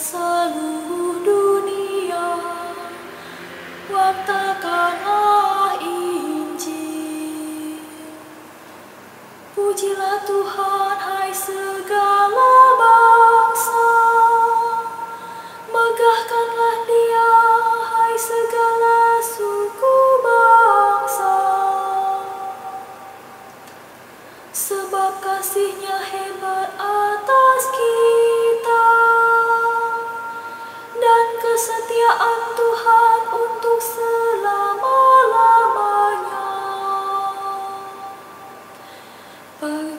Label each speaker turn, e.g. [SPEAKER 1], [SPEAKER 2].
[SPEAKER 1] seluruh dunia, wartakanlah Injil. Pujilah Tuhan, hai segala bangsa, megahkanlah Dia, hai segala suku bangsa. Sebab kasih-Nya hebat atas kita, dan kesetiaan Tuhan untuk selama-lamanya.